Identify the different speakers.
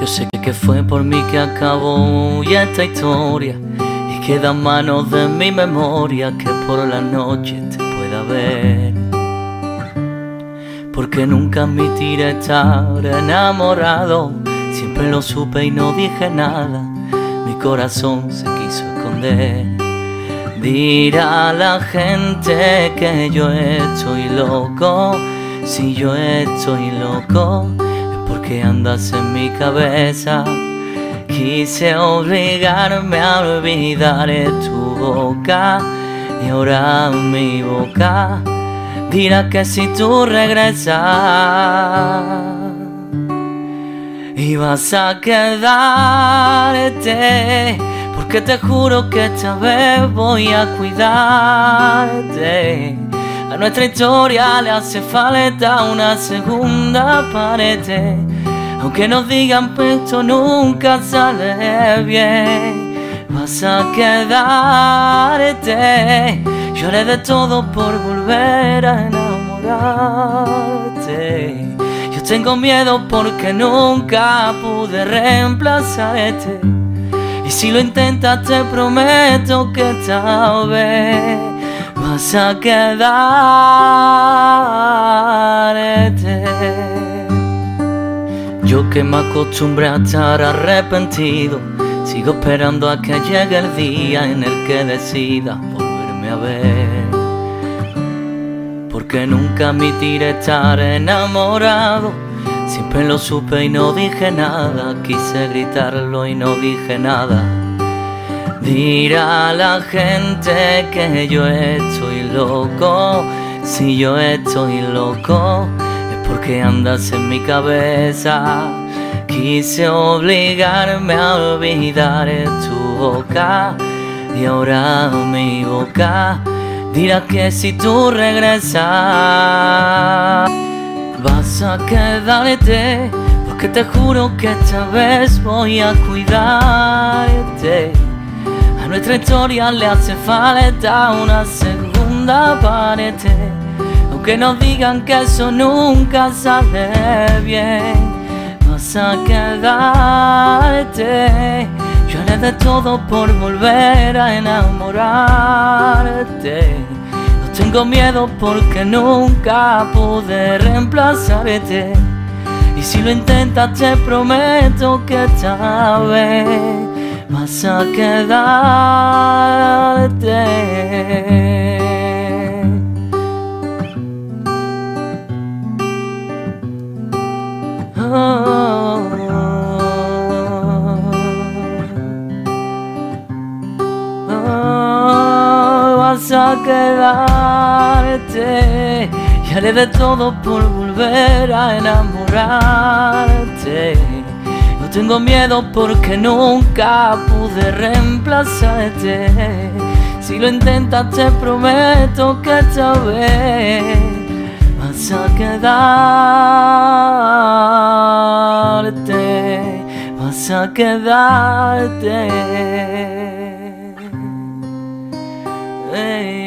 Speaker 1: sé que fue por mí que acabó ya esta historia, y queda en manos de mi memoria que por la noche te pueda ver. Porque nunca admitiré estar enamorado, siempre lo supe y no dije nada, mi corazón se quiso esconder. Dirá la gente que yo estoy loco, si yo estoy loco es porque andas en mi cabeza. Quise obligarme a olvidar tu boca, y ahora mi boca dirá que si tú regresas y vas a quedarte, porque te juro que esta vez voy a cuidarte. A nuestra historia le hace falta una segunda parte, aunque nos digan que esto nunca sale bien. Vas a quedarte, yo haré de todo por volver a enamorarte. Yo tengo miedo porque nunca pude reemplazarte, y si lo intentas te prometo que esta vez vas a quedarte. Yo que me acostumbré a estar arrepentido, sigo esperando a que llegue el día en el que decida volverme a ver. Porque nunca admitiré estar enamorado, siempre lo supe y no dije nada, quise gritarlo y no dije nada. Dirá la gente que yo estoy loco, si yo estoy loco es porque andas en mi cabeza. Quise obligarme a olvidar tu boca, y ahora mi boca dirá que si tú regresas vas a quedarte, porque te juro que esta vez voy a cuidarte. A nuestra historia le hace falta una segunda parte, aunque nos digan que eso nunca sale bien. Vas a quedarte, yo haré de todo por volver a enamorarte. No tengo miedo porque nunca pude reemplazarte, y si lo intentas te prometo que esta vez vas a quedarte. Vas a quedarte, y haré de todo por volver a enamorarte. No tengo miedo porque nunca pude reemplazarte, si lo intentas te prometo que esta vez vas a quedarte, vas a quedarte. Hey.